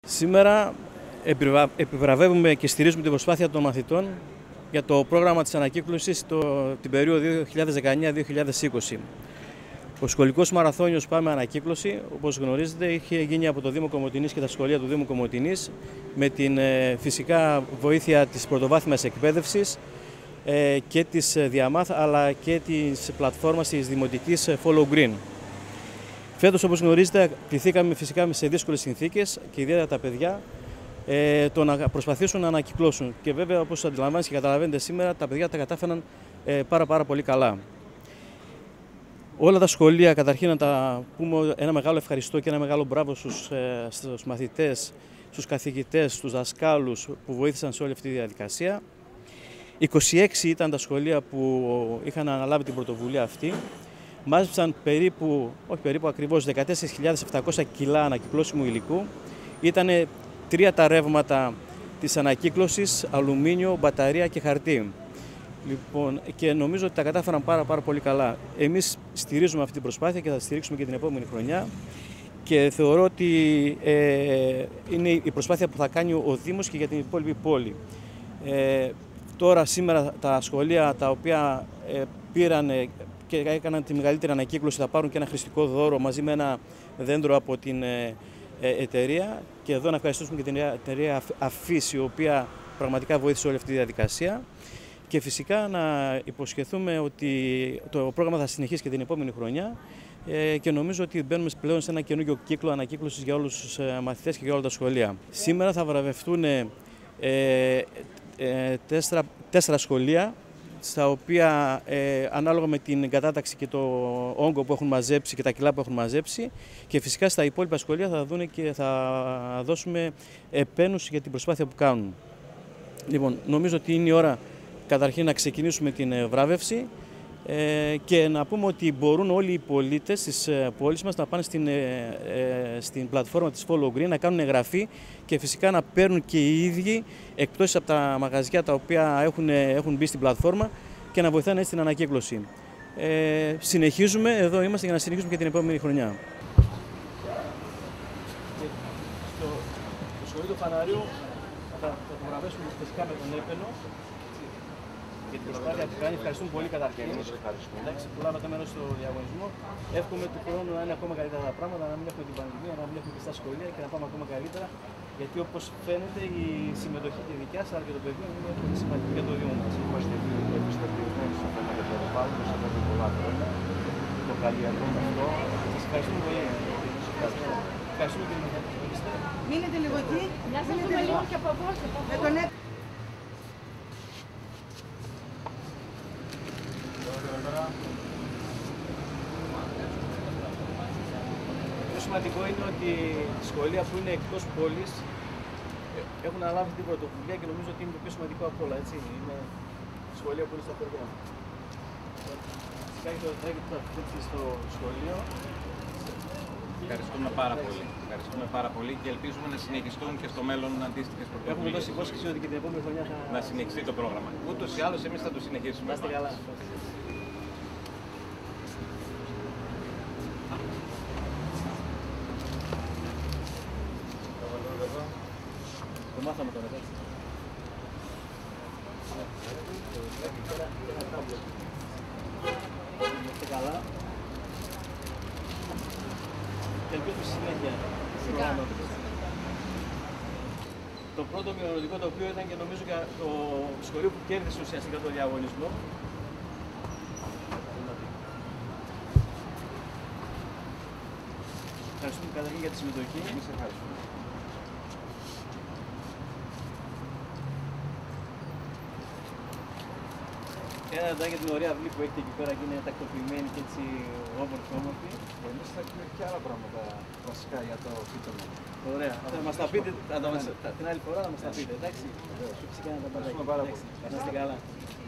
Σήμερα επιβραβεύουμε και στηρίζουμε την προσπάθεια των μαθητών για το πρόγραμμα της ανακύκλωσης την περίοδο 2019-2020. Ο σχολικός μαραθώνιος Πάμε Ανακύκλωση, όπως γνωρίζετε, είχε γίνει από το Δήμο Κομοτηνής και τα σχολεία του Δήμου Κομοτηνής με την φυσικά βοήθεια της πρωτοβάθμιας εκπαίδευσης και της Διαμάθ, αλλά και της πλατφόρμας της Δημοτικής Follow Green. Φέτος, όπως γνωρίζετε, κληθήκαμε φυσικά σε δύσκολες συνθήκες και ιδιαίτερα τα παιδιά το να προσπαθήσουν να ανακυκλώσουν. Και βέβαια, όπως αντιλαμβάνεστε και καταλαβαίνετε σήμερα, τα παιδιά τα κατάφεραν πάρα πολύ καλά. Όλα τα σχολεία, καταρχήν να τα πούμε ένα μεγάλο ευχαριστώ και ένα μεγάλο μπράβο στους μαθητές, στους καθηγητές, στους δασκάλους που βοήθησαν σε όλη αυτή τη διαδικασία. 26 ήταν τα σχολεία που είχαν αναλάβει την πρωτοβουλία αυτή. Μάζεψαν ακριβώς 14.700 κιλά ανακυκλώσιμου υλικού. Ήτανε 3 τα ρεύματα της ανακύκλωσης, αλουμίνιο, μπαταρία και χαρτί. Λοιπόν, και νομίζω ότι τα κατάφεραν πάρα πολύ καλά. Εμείς στηρίζουμε αυτή την προσπάθεια και θα στηρίξουμε και την επόμενη χρονιά. Και θεωρώ ότι είναι η προσπάθεια που θα κάνει ο Δήμος και για την υπόλοιπη πόλη. Τώρα σήμερα τα σχολεία τα οποία πήραν και έκαναν τη μεγαλύτερη ανακύκλωση θα πάρουν και ένα χρηστικό δώρο μαζί με ένα δέντρο από την εταιρεία. Και εδώ να ευχαριστήσουμε και την εταιρεία Αφής, η οποία πραγματικά βοήθησε όλη αυτή τη διαδικασία. Και φυσικά να υποσχεθούμε ότι το πρόγραμμα θα συνεχίσει και την επόμενη χρονιά και νομίζω ότι μπαίνουμε πλέον σε ένα καινούργιο κύκλο ανακύκλωσης για όλους τους μαθητές και για όλα τα σχολεία. Σήμερα θα βραβευτούν 4 σχολεία, στα οποία ανάλογα με την κατάταξη και το όγκο που έχουν μαζέψει και τα κιλά που έχουν μαζέψει, και φυσικά στα υπόλοιπα σχολεία θα δουν και θα δώσουμε επένους για την προσπάθεια που κάνουν. Λοιπόν, νομίζω ότι είναι η ώρα καταρχήν να ξεκινήσουμε την βράβευση και να πούμε ότι μπορούν όλοι οι πολίτες της πόλης μας να πάνε στην πλατφόρμα της Follow Green, να κάνουν εγγραφή και φυσικά να παίρνουν και οι ίδιοι εκπτώσεις από τα μαγαζιά τα οποία έχουν μπει στην πλατφόρμα και να βοηθάνε έτσι την ανακύκλωση. Συνεχίζουμε, εδώ είμαστε για να συνεχίσουμε και την επόμενη χρονιά. Το σχολείο του Φαναρίου θα το βραβεύσουμε φυσικά με τον έπαινο για την προσπάθεια που κάνει. Ευχαριστούμε πολύ καταρχήν. Εντάξει, που λάβατε μέρος στο διαγωνισμό. Εύχομαι του χρόνου να είναι ακόμα καλύτερα τα πράγματα, να μην έχουμε την πανδημία, να μην έχουμε και στα σχολεία και να πάμε ακόμα καλύτερα. Γιατί όπως φαίνεται η συμμετοχή και δικιά σας αλλά και των παιδιών είναι πολύ σημαντική για το Δήμο μας. Είμαστε εμπιστευτημένοι σε θέματα περιβάλλοντος εδώ και πολλά χρόνια. Το καλλιεργούμε αυτό. Σας ευχαριστούμε πολύ. Ευχαριστούμε και την Μείνετε λίγο εκεί. Να σας δούμε λίγο και από εδώ. Το σημαντικό είναι ότι σχολεία που είναι εκτός πόλης έχουν αναλάβει την πρωτοβουλία και νομίζω ότι είναι το πιο σημαντικό από όλα. Έτσι. Είναι σχολεία που είναι στα χωριά. Φυσικά έχει το τρέχει στο σχολείο. Ευχαριστούμε πάρα πολύ και ελπίζουμε να συνεχιστούν και στο μέλλον αντίστοιχες πρωτοβουλίες. Έχουμε δώσει υπόσχεση ότι και την επόμενη χρονιά να συνεχιστεί το πρόγραμμα. Ούτως ή άλλως εμείς θα το συνεχίσουμε. Να είστε καλά. Το μάθαμε τώρα, έτσι. Είστε καλά. Και ελπίζουμε στη συνέχεια. Το πρώτο μειονοτικό το οποίο ήταν και νομίζω και το σχολείο που κέρδισε ουσιαστικά το διαγωνισμό. Ευχαριστούμε καταρχήν για τη συμμετοχή. Εμείς ευχαριστούμε. Και ένα λεπτά για την ωραία αυλή που έχετε εκεί πέρα και είναι τακτοποιημένη και έτσι όμορφη. Εμείς θα έχουμε και άλλα πράγματα βασικά για το φύτωνο. Ωραία. Θα μας τα πείτε την άλλη φορά, να μας τα πείτε, εντάξει. Φυσικά να τα παρακολουθήσουμε. Ευχαριστούμε πάρα πολύ. Να είστε καλά.